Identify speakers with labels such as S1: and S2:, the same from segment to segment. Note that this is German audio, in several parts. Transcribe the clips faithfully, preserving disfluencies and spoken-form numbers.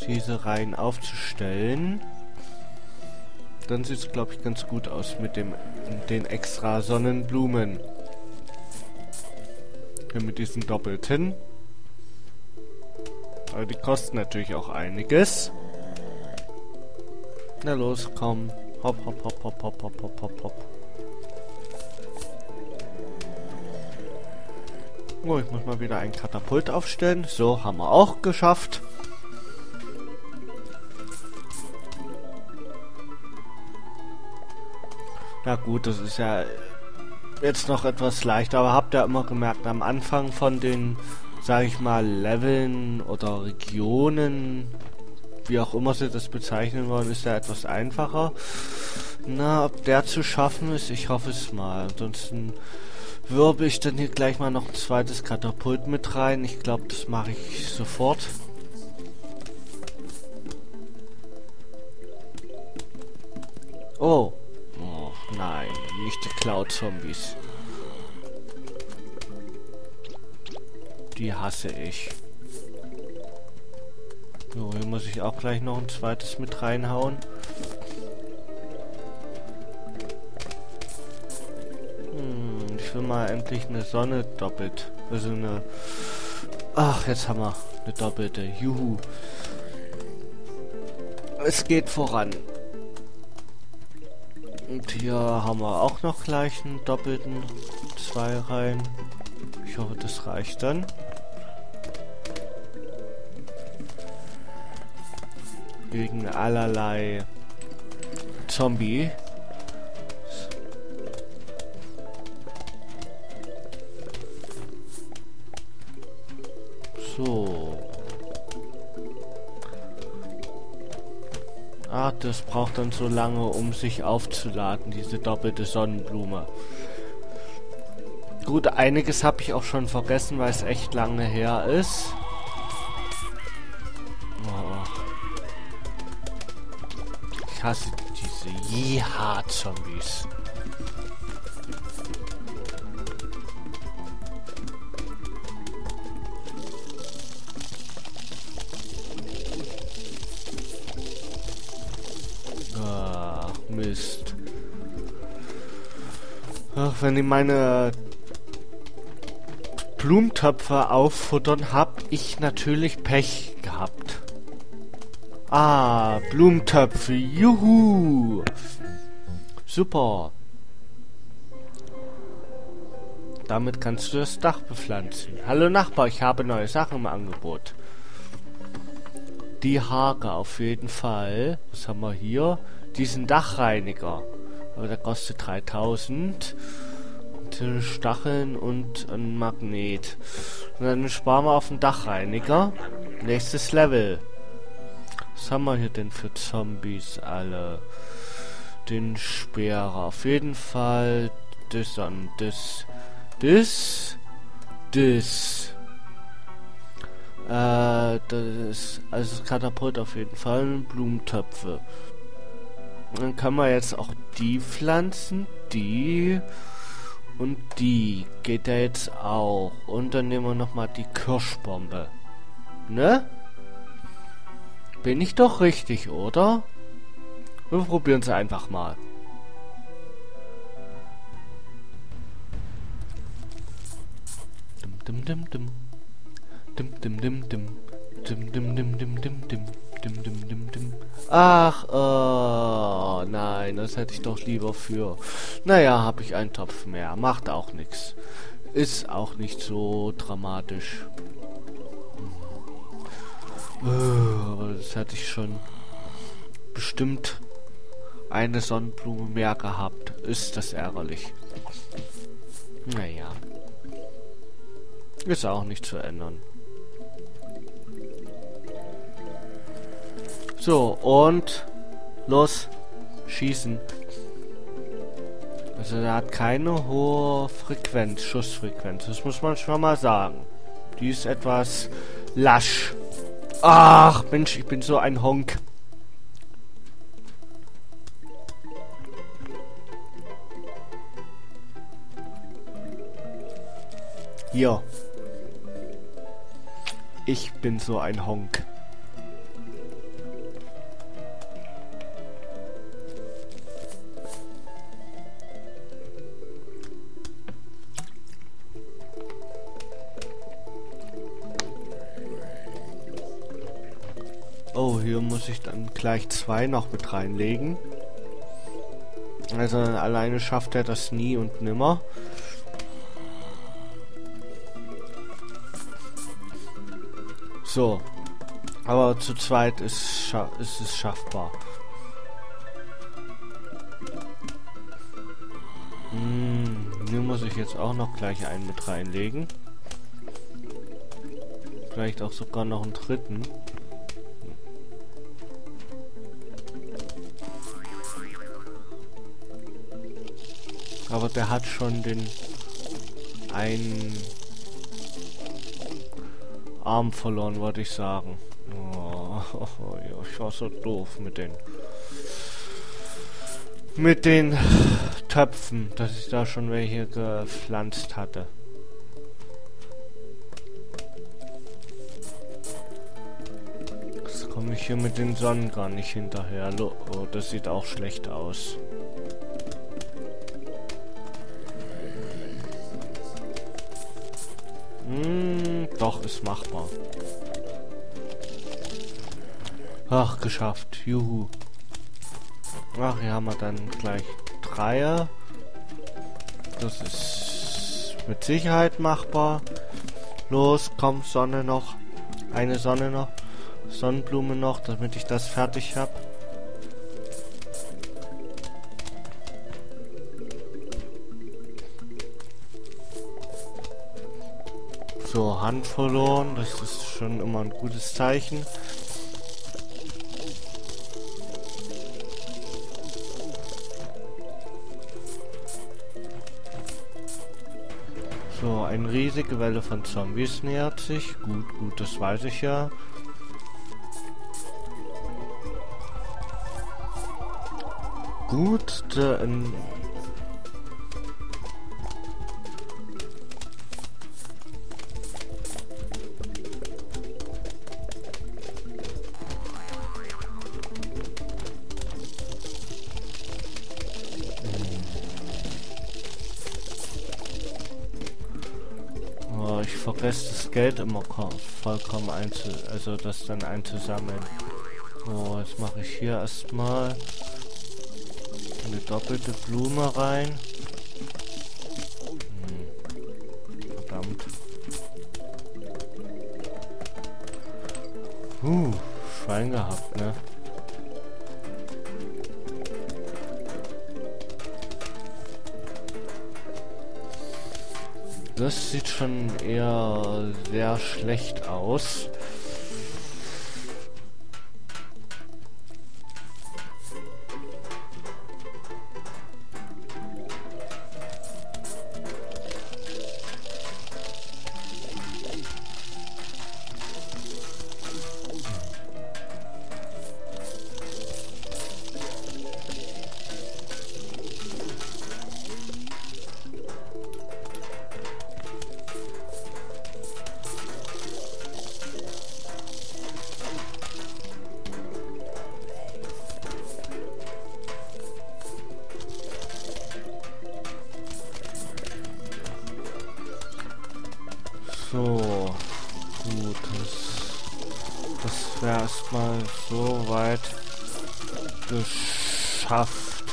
S1: diese Reihen aufzustellen. Dann sieht es, glaube ich, ganz gut aus mit dem den extra Sonnenblumen. Hier mit diesen doppelten. Aber die kosten natürlich auch einiges. Na los, komm. Hopp, hopp, hopp, hopp, hopp, hopp, hopp, hopp, hopp. Oh, ich muss mal wieder ein Katapult aufstellen. So, haben wir auch geschafft. Ja gut, das ist ja jetzt noch etwas leichter, aber habt ihr immer gemerkt, am Anfang von den, sage ich mal, Leveln oder Regionen, wie auch immer sie das bezeichnen wollen, ist ja etwas einfacher. Na, ob der zu schaffen ist, ich hoffe es mal. Ansonsten wirbel ich dann hier gleich mal noch ein zweites Katapult mit rein. Ich glaube, das mache ich sofort. Oh. Oh, nein, nicht die Cloud-Zombies. Die hasse ich. So, hier muss ich auch gleich noch ein zweites mit reinhauen. Hm, ich will mal endlich eine Sonne doppelt. Also eine... Ach, jetzt haben wir eine doppelte. Juhu. Es geht voran. Und hier haben wir auch noch gleich einen doppelten. Zwei Reihen. Ich hoffe, das reicht dann. Gegen allerlei Zombie. So. Ah, das braucht dann so lange, um sich aufzuladen, diese doppelte Sonnenblume. Gut, einiges habe ich auch schon vergessen, weil es echt lange her ist. Oh. Ich hasse diese Jeha-Zombies. Ach, Mist. Ach, wenn ich meine Blumentöpfe auffuttern, hab ich natürlich Pech gehabt. Ah, Blumentöpfe, juhu! Super. Damit kannst du das Dach bepflanzen. Hallo Nachbar, ich habe neue Sachen im Angebot. Die Hake auf jeden Fall. Was haben wir hier? Diesen Dachreiniger. Aber der kostet dreitausend. Stacheln und ein Magnet. Und dann sparen wir auf den Dachreiniger. Nächstes Level. Was haben wir hier denn für Zombies alle? Den Speer. Auf jeden Fall das und das. Das. Das. Äh, das. Also das Katapult auf jeden Fall. Blumentöpfe. Und dann kann man jetzt auch die pflanzen. Die. Und die geht da jetzt auch. Und dann nehmen wir nochmal die Kirschbombe. Ne? Bin ich doch richtig, oder? Wir probieren es einfach mal. Dim dim dim dim dim dim dim dim dim dim dim dim dim dim dim dim dim. Ach, oh, nein, das hätte ich doch lieber für. Naja, habe ich einen Topf mehr. Macht auch nichts. Ist auch nicht so dramatisch. Aber das hätte ich schon bestimmt eine Sonnenblume mehr gehabt. Ist das ärgerlich. Naja. Ist auch nicht zu ändern. So, und los, schießen. Also er hat keine hohe Frequenz, Schussfrequenz. Das muss man schon mal sagen. Die ist etwas lasch. Ach, Mensch, ich bin so ein Honk. Hier. Ich bin so ein Honk. Oh, hier muss ich dann gleich zwei noch mit reinlegen. Also alleine schafft er das nie und nimmer. So. Aber zu zweit ist, scha ist es schaffbar. Hm, hier muss ich jetzt auch noch gleich einen mit reinlegen. Vielleicht auch sogar noch einen dritten. Aber der hat schon den einen Arm verloren, wollte ich sagen. Oh, oh, oh, ja, ich war so doof mit den mit den Töpfen, dass ich da schon welche gepflanzt hatte. Jetzt komme ich hier mit den Sonnen gar nicht hinterher. Oh, das sieht auch schlecht aus. Hm, doch, ist machbar. Ach, geschafft. Juhu. Ach, hier haben wir dann gleich Dreier. Das ist mit Sicherheit machbar. Los, komm, Sonne noch. Eine Sonne noch. Sonnenblume noch, damit ich das fertig habe. So, Hand verloren. Das ist schon immer ein gutes Zeichen. So, eine riesige Welle von Zombies nähert sich. Gut, gut, das weiß ich ja. Gut, dann... Ich vergesse das Geld immer vollkommen einzu... also das dann einzusammeln. So, jetzt mache ich hier erstmal eine doppelte Blume rein. Hm. Verdammt. Uh, Schwein gehabt, ne? Das sieht schon eher sehr schlecht aus. So, gut, das, das wäre erstmal so weit geschafft.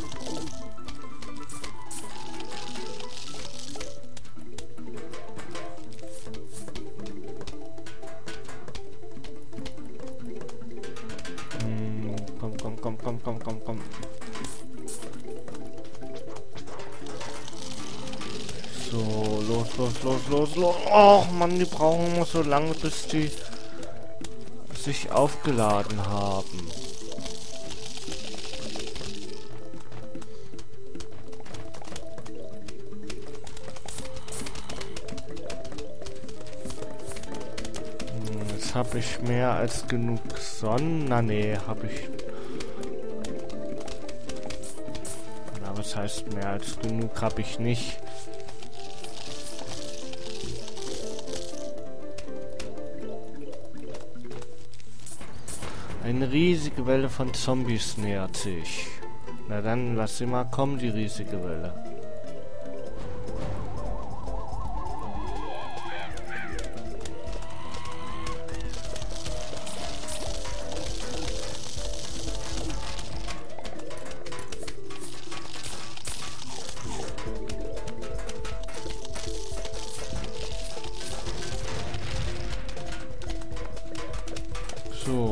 S1: Hm, komm, komm, komm, komm, komm, komm, komm. So, los, los, los, los, los. Och, Mann, die brauchen immer so lange, bis die sich aufgeladen haben. Hm, jetzt habe ich mehr als genug Sonnen. Na nee, habe ich... Na, was heißt mehr als genug habe ich nicht. Eine riesige Welle von Zombies nähert sich. Na dann, lass sie mal kommen, die riesige Welle.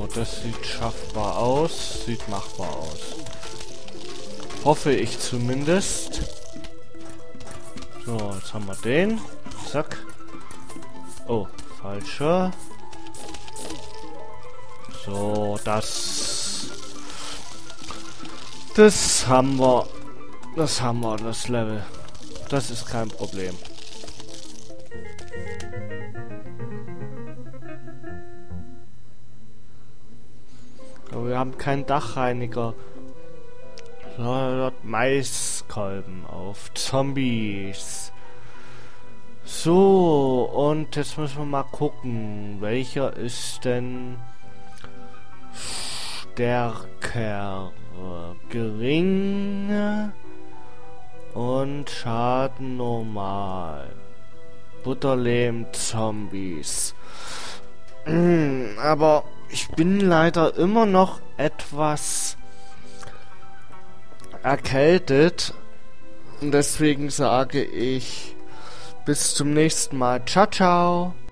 S1: So, das sieht schaffbar aus. Sieht machbar aus. Hoffe ich zumindest. So, jetzt haben wir den. Zack. Oh, falscher. So, das... Das haben wir. Das haben wir, das Level. Das ist kein Problem. Aber wir haben keinen Dachreiniger. So, Maiskolben auf Zombies. So, und jetzt müssen wir mal gucken, welcher ist denn stärker? Gering und Schaden normal. Butterlehm Zombies. Aber ich bin leider immer noch etwas erkältet. Und deswegen sage ich bis zum nächsten Mal. Ciao, ciao.